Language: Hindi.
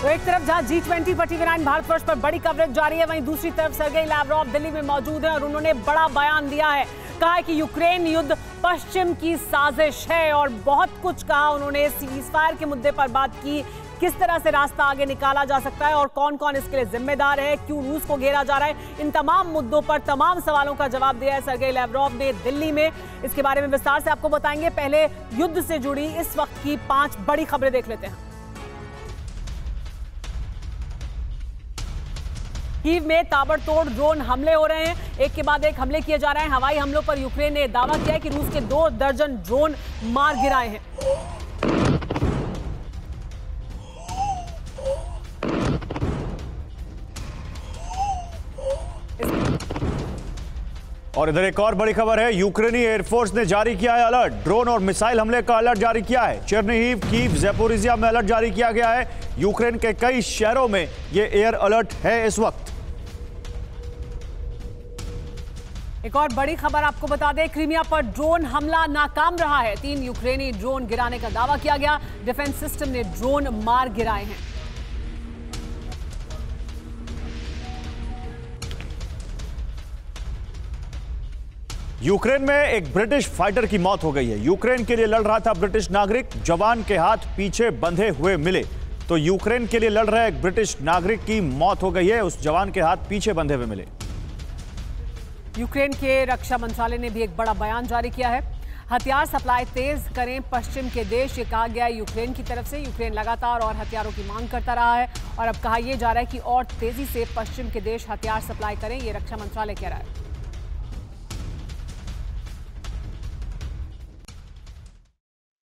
तो एक तरफ जहां G20 पर TV9 भारतवर्ष पर बड़ी कवरेज जारी है, वहीं दूसरी तरफ सर्गेई लैवरोव दिल्ली में मौजूद है और उन्होंने बड़ा बयान दिया है। कहा है कि यूक्रेन युद्ध पश्चिम की साजिश है और बहुत कुछ कहा उन्होंने। सीज़फायर के मुद्दे पर बात की, किस तरह से रास्ता आगे निकाला जा सकता है और कौन कौन इसके लिए जिम्मेदार है, क्यों रूस को घेरा जा रहा है, इन तमाम मुद्दों पर तमाम सवालों का जवाब दिया है सर्गेई लैवरोव ने दिल्ली में। इसके बारे में विस्तार से आपको बताएंगे। पहले युद्ध से जुड़ी इस वक्त की 5 बड़ी खबरें देख लेते हैं। कीव में ताबड़तोड़ ड्रोन हमले हो रहे हैं, एक के बाद एक हमले किए जा रहे हैं। हवाई हमलों पर यूक्रेन ने दावा किया है कि रूस के 2 दर्जन ड्रोन मार गिराए हैं। और इधर एक और बड़ी खबर है, यूक्रेनी एयरफोर्स ने जारी किया है अलर्ट। ड्रोन और मिसाइल हमले का अलर्ट जारी किया है। चेर्निहिव, कीव, ज़ैपोरिज़िया में अलर्ट जारी किया गया है। यूक्रेन के कई शहरों में यह एयर अलर्ट है इस वक्त। एक और बड़ी खबर आपको बता दें, क्रीमिया पर ड्रोन हमला नाकाम रहा है। 3 यूक्रेनी ड्रोन गिराने का दावा किया गया। डिफेंस सिस्टम ने ड्रोन मार गिराए हैं। यूक्रेन में एक ब्रिटिश फाइटर की मौत हो गई है। यूक्रेन के लिए लड़ रहा था ब्रिटिश नागरिक, जवान के हाथ पीछे बंधे हुए मिले तो यूक्रेन के लिए लड़ रहे एक ब्रिटिश नागरिक की मौत हो गई है। उस जवान के हाथ पीछे बंधे हुए मिले। यूक्रेन के रक्षा मंत्रालय ने भी एक बड़ा बयान जारी किया है। हथियार सप्लाई तेज करें पश्चिम के देश, ये कहा गया है यूक्रेन की तरफ से। यूक्रेन लगातार और हथियारों की मांग करता रहा है और अब कहा यह जा रहा है कि और तेजी से पश्चिम के देश हथियार सप्लाई करें, ये रक्षा मंत्रालय कह रहा है।